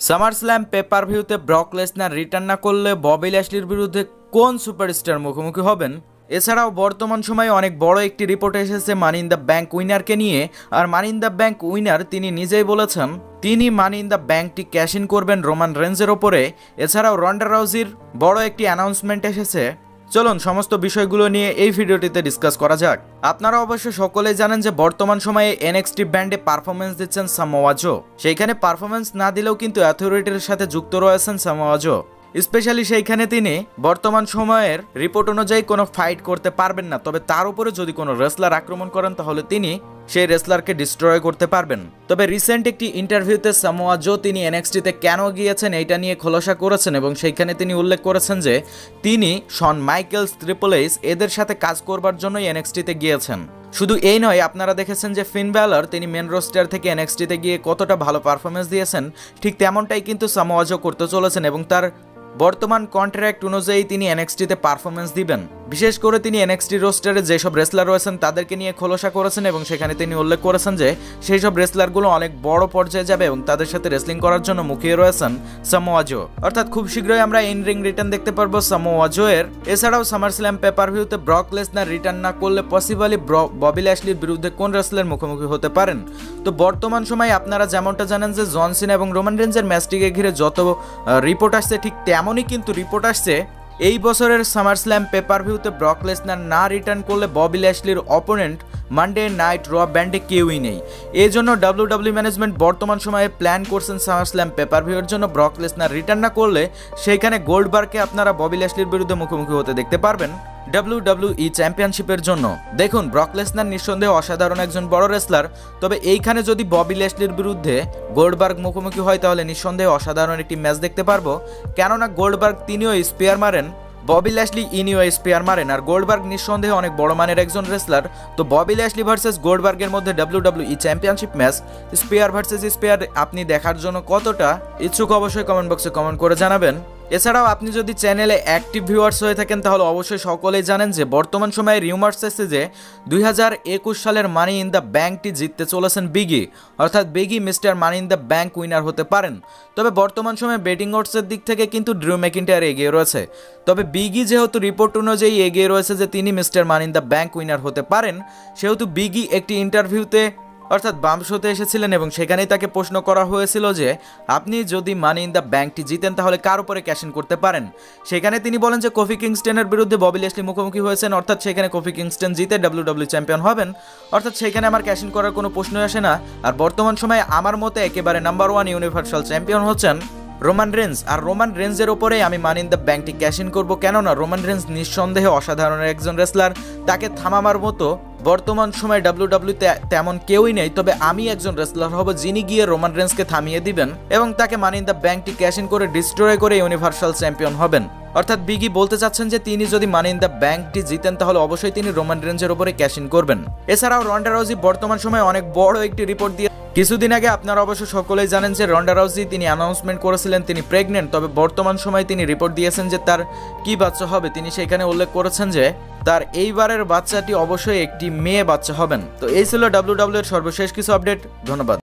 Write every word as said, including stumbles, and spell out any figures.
SummerSlam pay per ভিউতে Brock Lesnar return না করলে ববি ল্যাশলির বিরুদ্ধে কোন সুপারস্টার মুখোমুখি হবেন? এছাড়াও বর্তমান সময়ে অনেক বড় একটি রিপোর্ট এসেছে মানি ইন দ্য ব্যাংক উইনারকে নিয়ে। আর money in the bank winner তিনি নিজেই বলেছেন তিনি মানি ইন দ্য ব্যাংকটি ক্যাশ ইন করবেন রোমান রেঞ্জের ওপরে। এছাড়াও রন্ডা রাউজির বড় একটি অ্যানাউন্সমেন্ট এসেছে। চলুন সমস্ত বিষয়গুলো নিয়ে এই ভিডিওটিতে ডিসকাস করা যাক। আপনারা অবশ্য সকলেই জানেন যে বর্তমান সময়ে এনএক্সটি ব্র্যান্ডে পারফরমেন্স দিচ্ছেন সামোয়া জো। সেইখানে পারফরমেন্স না দিলেও কিন্তু অথরিটির সাথে যুক্ত রয়েছেন সামোয়া জো। স্পেশালি সেইখানে তিনি বর্তমান সময়ের রিপোর্ট অনুযায়ী কোনো ফাইট করতে পারবেন না, তবে তার উপরে যদি কোনো রেসলার আক্রমণ করেন তাহলে তিনি সেই রেসলারকে ডিস্ট্রয় করতে পারবেন। তবে রিসেন্ট একটি ইন্টারভিউতে সামোয়া জো তিনি এনএক্সটিতে কেন গিয়েছেন এইটা নিয়ে খোলাসা করেছেন এবং সেইখানে তিনি উল্লেখ করেছেন যে তিনি শন মাইকেলস, ট্রিপল এইচ এদের সাথে কাজ করবার জন্যই এনএক্সটিতে গিয়েছেন। শুধু এই নয়, আপনারা দেখেছেন যে ফিন ব্যালর তিনি মেন রোস্টার থেকে এনএক্সটিতে গিয়ে কতটা ভালো পারফরমেন্স দিয়েছেন, ঠিক তেমনটাই কিন্তু সামোয়া জো করতে চলেছেন এবং তার বর্তমান কন্ট্রাক্ট অনুযায়ী তিনি এনএক্সটিতে পারফরমেন্স দিবেন। বিশেষ করে তিনি এনএক্সটি রোস্টারে যেসব রেসলার রয়েছেন তাদেরকে নিয়ে খোলাসা করেছেন এবং সেখানে তিনি উল্লেখ করেছেন যে সেই সব রেসলারগুলো অনেক বড় পর্যায়ে যাবে এবং তাদের সাথে রেসলিং করার জন্য মুখিয়ে রয়েছেন সামোয়া জো। অর্থাৎ খুব শীঘ্রই আমরা ইন রিং রিটার্ন দেখতে পারবো সামোয়া জো এর। এছাড়াও সামারস্ল্যাম পেপার ভিউতে ব্রক লেসনার রিটার্ন না করলে পসিবলি ববি ল্যাশলির বিরুদ্ধে কোন রেসলার মুখোমুখি হতে পারেন? তো বর্তমান সময়ে আপনারা যেমনটা জানেন যে জন সিনা এবং রোমান রেঞ্জের ম্যাচটিকে ঘিরে যত রিপোর্ট আসছে ঠিক তেমনই কিন্তু রিপোর্ট আসছে এই বছরের সামারস্ল্যাম পেপার ভিউতে ব্রক লেসনার না রিটার্ন করলে ববি ল্যাশলির অপোনেন্ট মানডে নাইট র ব্যান্ডে কেউই নেই। এই জন্য ডাব্লিউডাব্লিউ ম্যানেজমেন্ট বর্তমান সময়ে প্ল্যান করছেন সামারস্ল্যাম পেপার ভিউর জন্য ব্রক লেসনার রিটার্ন না করলে সেইখানে গোল্ডবার্গকে আপনারা ববি ল্যাশলির বিরুদ্ধে মুখোমুখি হতে দেখতে পারবেন ডাব্লিউডাব্লিউই চ্যাম্পিয়নশিপের জন্য। দেখুন, ব্রক লেসনার নিঃসন্দেহে অসাধারণ একজন বড় রেসলার, তবে এইখানে যদি ববি ল্যাশলির বিরুদ্ধে গোল্ডবার্গ মুখোমুখি হয় তাহলে নিঃসন্দেহে অসাধারণ একটি ম্যাচ দেখতে পারবো। কেননা গোল্ডবার্গ তিনিও স্পিয়ার মারেন, ববি ল্যাশলি ইনিও স্পিয়ার মারেন, আর গোল্ডবার্গ নিঃসন্দেহে অনেক বড় মানের একজন রেসলার। তো ববি ল্যাশলি ভার্সেস গোল্ডবার্গের মধ্যে WWE championship match spear versus spear আপনি দেখার জন্য কতটা ইচ্ছুক অবশ্যই কমেন্ট বক্সে কমেন্ট করে জানাবেন। এছাড়াও আপনি যদি চ্যানেলে অ্যাক্টিভ ভিউয়ার্স হয়ে থাকেন তাহলে অবশ্যই সকলেই জানেন যে বর্তমান সময়ে রিউমার্স এসেছে যে দুই হাজার একুশ সালের মানি ইন দ্য ব্যাংকটি জিততে চলেছেন বিগি, অর্থাৎ Big E mister money in the bank winner হতে পারেন। তবে বর্তমান সময়ে বেটিং অডসের দিক থেকে কিন্তু ড্রু ম্যাকিন্টায়ার এগিয়ে রয়েছে। তবে বিগি যেহেতু রিপোর্ট অনুযায়ী এগিয়ে রয়েছে যে তিনি mister money in the bank winner হতে পারেন, সেহেতু বিগি একটি ইন্টারভিউতে অর্থাৎ বাম শোতে এসেছিলেন এবং সেখানেই তাকে প্রশ্ন করা হয়েছিল যে আপনি যদি মানি ইন দ্য ব্যাংকটি জিতেন তাহলে কার উপরে ক্যাশ ইন করতে পারেন। সেখানে তিনি বলেন যে কফি কিংস্টনের বিরুদ্ধে ববি ল্যাশলি মুখোমুখি হয়েছেন, অর্থাৎ সেখানে কফি কিংস্টন জিতে ডাব্লিউডাব্লিউ চ্যাম্পিয়ন হবেন, অর্থাৎ সেখানে আমার ক্যাশ ইন করার কোনো প্রশ্নই আসে না। আর বর্তমান সময়ে আমার মতে একেবারে নাম্বার ওয়ান ইউনিভার্সাল চ্যাম্পিয়ন হচ্ছেন রোমান রেঞ্জ, আর রোমান রেঞ্জের ওপরেই আমি মানি ইন দ্য ব্যাংকটি ক্যাশ ইন করবো। কেননা রোমান রেঞ্জ নিঃসন্দেহে অসাধারণ একজন রেসলার, তাকে থামাবার মতো বর্তমান সময়ে ডাব্লিউডাব্লিউতে তেমন কেউই নেই। তবে আমি একজন রেসলার হব যিনি গিয়ে রোমান রেঞ্জকে থামিয়ে দিবেন এবং তাকে মানি ইন দ্য ব্যাংকটি ক্যাশ ইন করে ডিস্ট্রয় করে ইউনিভার্সাল চ্যাম্পিয়ন হবেন। অর্থাৎ বিগি বলতে চাচ্ছেন যে তিনি যদি মানি ইন দ্য ব্যাংকটি জিতেন তাহলে অবশ্যই তিনি রোমান রেঞ্জের উপরে ক্যাশ ইন করবেন। এছাড়াও রন্ডা রাউজি বর্তমান সময়ে অনেক বড় একটি রিপোর্ট দিয়ে কিছুদিন আগে আপনারা অবশ্য সকলেই জানেন যে রন্ডা রাউজি তিনি অ্যানাউন্সমেন্ট করেছিলেন তিনি প্রেগনেন্ট। তবে বর্তমান সময়ে তিনি রিপোর্ট দিয়েছেন যে তার কি বাচ্চা হবে। তিনি সেখানে উল্লেখ করেছেন যে তার এইবারের বাচ্চাটি অবশ্যই একটি মেয়ে বাচ্চা হবেন। তো এই ছিল ডাব্লিউডাব্লিউ এর সর্বশেষ কিছু আপডেট। ধন্যবাদ।